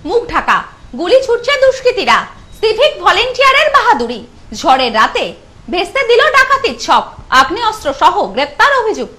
মুখ ঢাকা, গুলি ছুটছে দুষ্কৃতীরা। সিভিক ভলেন্টিয়ারের বাহাদুরি, ঝড়ের রাতে ভেস্তে দিল ডাকাতির ছক, আগ্নেয়াস্ত্র সহ গ্রেপ্তার অভিযুক্ত।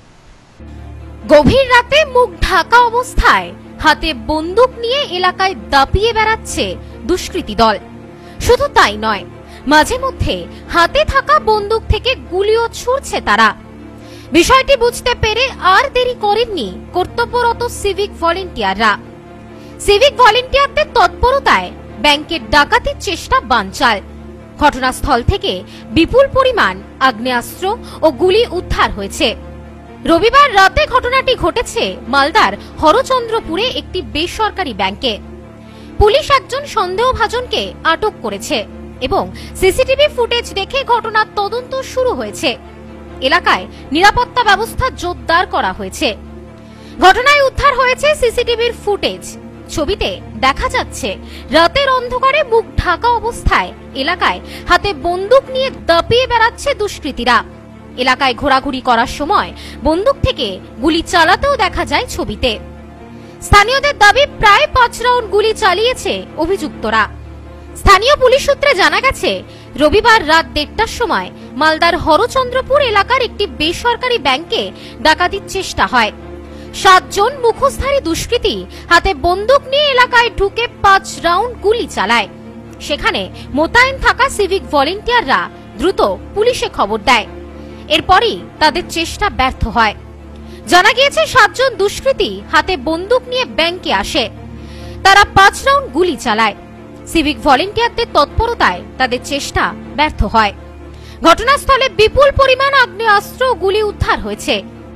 গভীর রাতে মুখ ঢাকা অবস্থায় হাতে বন্দুক নিয়ে এলাকায় দাপিয়ে বেড়াচ্ছে দুষ্কৃতী দল। শুধু তাই নয়, মাঝে মধ্যে হাতে থাকা বন্দুক থেকে গুলিও ছুড়ছে তারা। বিষয়টি বুঝতে পেরে আর দেরি করেননি কর্তব্যরত সিভিক ভলেন্টিয়াররা। সিভিক ভলেন্টিয়ারদের তৎপরতায় ব্যাংকের ডাকাতির চেষ্টা বানচাল। ঘটনাস্থল থেকে বিপুল পরিমাণ আগ্নেয়াস্ত্র ও গুলি উদ্ধার হয়েছে। রবিবার রাতে ঘটনাটি ঘটেছে মালদার হরচন্দ্রপুরে একটি বেসরকারি ব্যাংকে। পুলিশ একজন সন্দেহভাজনকে আটক করেছে এবং সিসিটিভি ফুটেজ দেখে ঘটনার তদন্ত শুরু হয়েছে। এলাকায় নিরাপত্তা ব্যবস্থা জোরদার করা হয়েছে। ঘটনায় উদ্ধার হয়েছে সিসিটিভির ফুটেজ। ছবিতে দেখা যাচ্ছে রাতের অন্ধকারে মুখ ঢাকা অবস্থায় এলাকায় হাতে বন্দুক নিয়ে দাপিয়ে বেড়াচ্ছে দুষ্কৃতীরা। এলাকায় ঘোরাঘুরি করার সময় বন্দুক থেকে গুলি চালাতেও দেখা যায় ছবিতে। স্থানীয়দের দাবি প্রায় 5 রাউন্ড গুলি চালিয়েছে অভিযুক্তরা। স্থানীয় পুলিশ সূত্রে জানা গেছে, রবিবার রাত 1:30টার সময় মালদার হরচন্দ্রপুর এলাকার একটি বেসরকারি ব্যাংকে ডাকাতির চেষ্টা হয়। 7 জন মুখোশধারী দুষ্কৃতী হাতে বন্দুক নিয়ে এলাকায় ঢুকে 5 রাউন্ড গুলি চালায়। সেখানে মোতায়েন থাকা সিভিক ভলেন্টিয়াররা দ্রুত পুলিশে খবর দেয়। এরপরই তাদের চেষ্টা ব্যর্থ হয়। জানা গিয়েছে 7 জন দুষ্কৃতী হাতে বন্দুক নিয়ে ব্যাংকে আসে। তারা 5 রাউন্ড গুলি চালায়। সিভিক ভলেন্টিয়ারদের তৎপরতায় তাদের চেষ্টা ব্যর্থ হয়। ঘটনাস্থলে বিপুল পরিমাণ আগ্নেয়াস্ত্র ও গুলি উদ্ধার হয়েছে।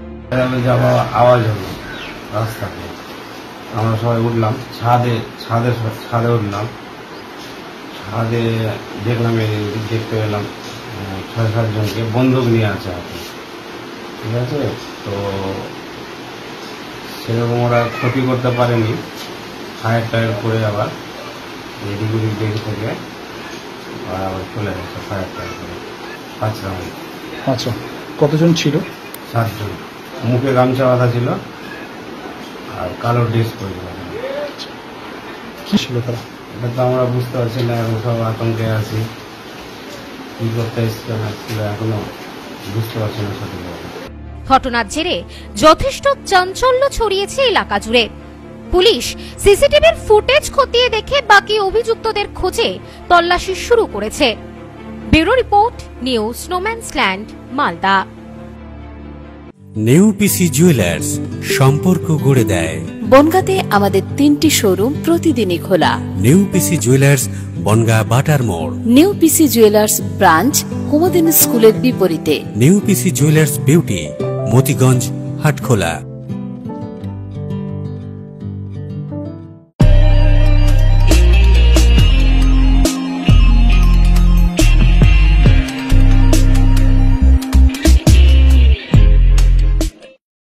আওয়াজ হলো রাস্তাতে, আমরা সবাই উঠলাম ছাদে উঠলাম। ছাদে দেখলাম, দেখতে পেলাম 6-7 জনকে বন্দুক নিয়ে আছে হাতে, ঠিক আছে। তো সেরকম ওরা ক্ষতি করতে পারেনি, ফায়ার টায়ার করে আবার এদিক ওদিক দেখে থেকে ওরা আবার চলে গেছে ফায়ার টায়ার করে 5 রাউন্ড। আচ্ছা, কতজন ছিল? 7 জন। মুখে গামছা বাঁধা ছিল আর কালো ড্রেস পরে ছিল। কি ছিল তারা? এটা তো আমরা বুঝতে পারছি না, এখন সব আতঙ্কে আছি, কি করতে এসছে না ছিল এখনো বুঝতে পারছি না সঠিকভাবে। ঘটনার জেরে যথেষ্ট চাঞ্চল্য ছড়িয়েছে এলাকা জুড়ে। পুলিশ সিসিটিভির ফুটেজ খতিয়ে দেখে বাকি অভিযুক্তদের খোঁজে তল্লাশি শুরু করেছে। ব্যুরো রিপোর্ট, নিউজ স্নোম্যান্সল্যান্ড, মালদা। নিউ পিসি জুয়েলার্স, সম্পর্ক গড়ে দেয়। বনগাঁতে আমাদের 3টি শোরুম প্রতিদিনই খোলা। নিউ পিসি জুয়েলার্স, বনগাঁ বাটার মোড়। New PC jewellers branch Kumudini স্কুলের বিপরীতে। New PC jewellers beauty, Motiganj, Hatkhola.